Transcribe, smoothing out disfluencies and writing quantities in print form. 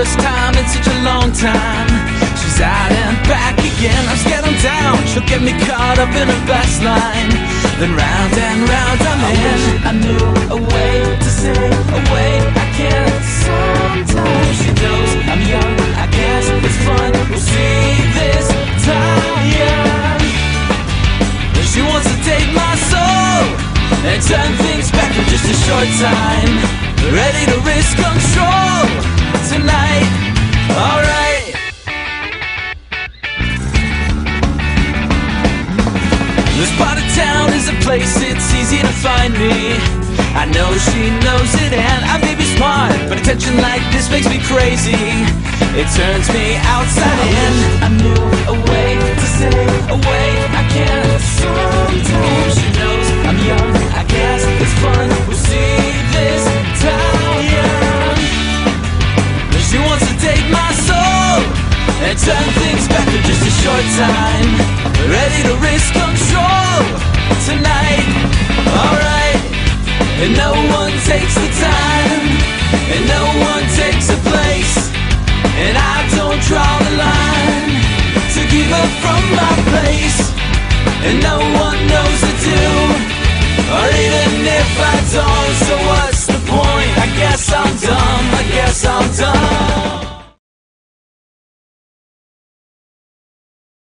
first time in such a long time. She's out and back again. I'm scared I'm down. She'll get me caught up in her best line. Then round and round I'm in. I wish I knew a way to say a way I can't. Sometimes she knows I'm young, I guess it's fun. We'll see this time, yeah. She wants to take my soul and turn things back in just a short time. Ready to risk control tonight, alright. This part of town is a place it's easy to find me. I know she knows it and I may be smart, but attention like this makes me crazy. It turns me outside in. I knew a way to say a way I can't. Sometimes she knows I'm young, I guess it's fun. We'll see this time, yeah. She wants to take my soul and turn things back in just a short time. Ready to risk control tonight, alright. And no one takes the time, and no one takes the place.